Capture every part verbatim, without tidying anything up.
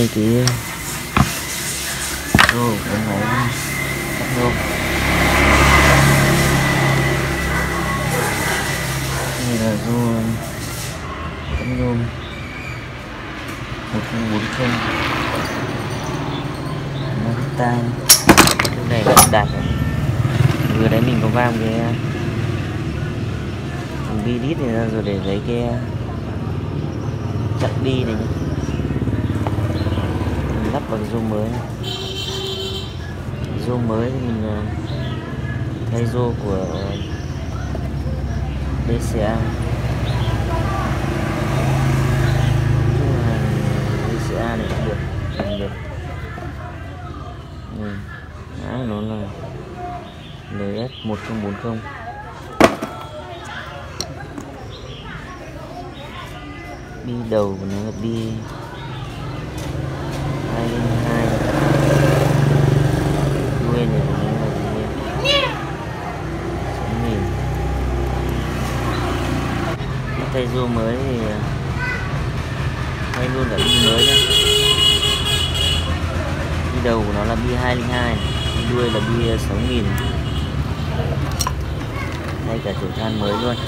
đây cái rô của máy cắt nhôm. Đây là rô cắt nhôm một không bốn không tay. Cái này là đặt vừa đấy mình có vam cái vi đít này ra rồi để lấy cái chặn đi này nhé. Mình lắp bằng rô mới này. Rô mới thì mình thay rô của đê xê a. đê xê a này cũng được, cũng được. Ừ. Đó, nó là en ét một không bốn không. Bi đầu của nó là bi hai không hai. Đuôi này của nó là bi sáu nghìn. Thay rô mới thì thay luôn cả bi mới nhá. Bi đầu của nó là bi hai không hai, đuôi là bi sáu nghìn. Thay cả chổi than mới luôn.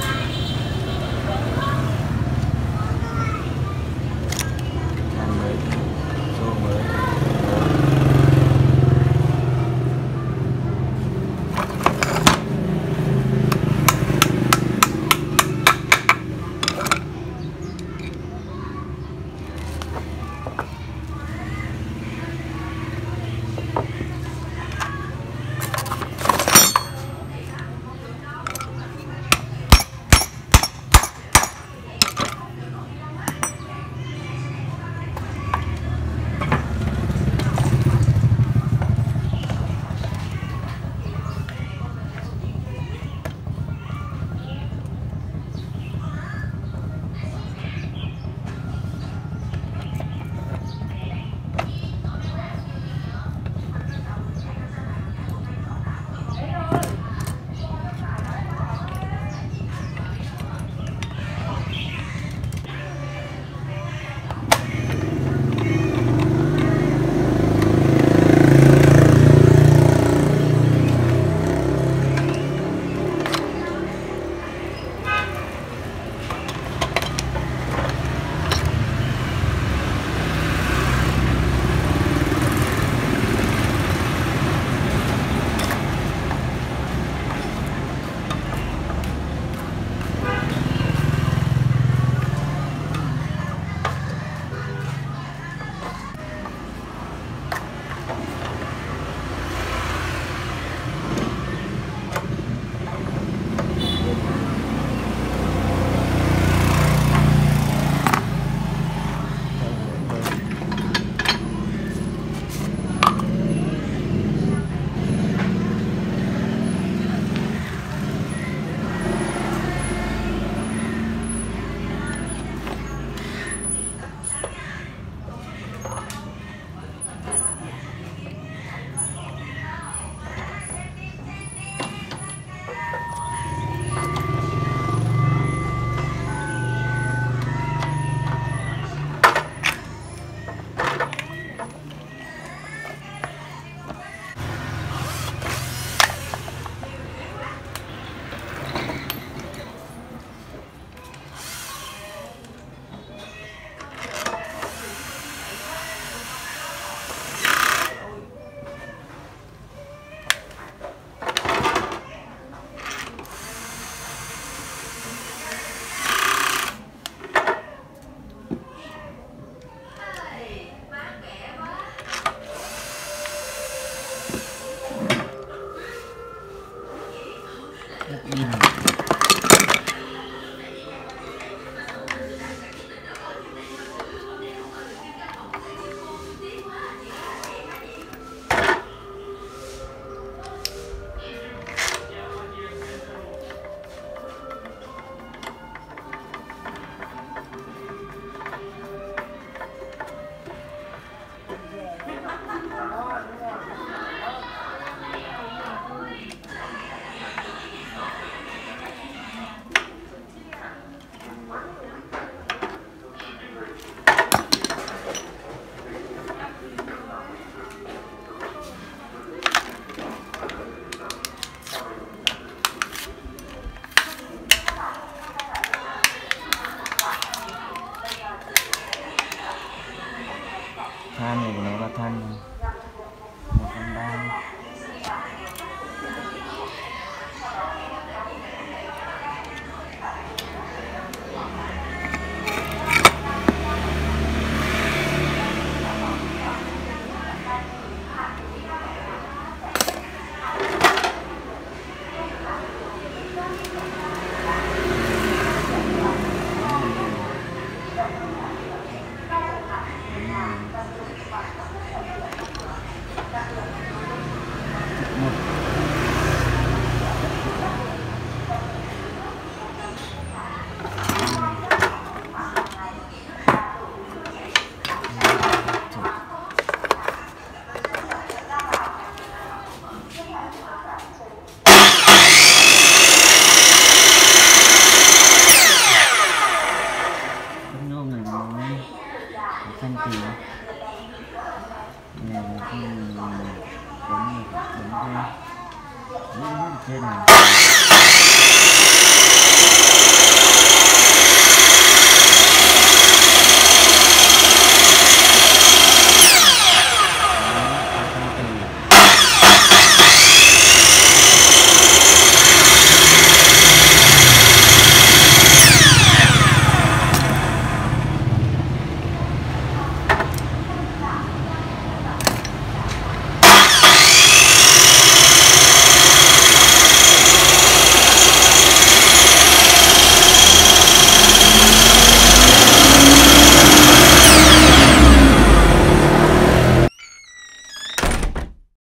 Đúng rồi. Đúng rồi. Trên này.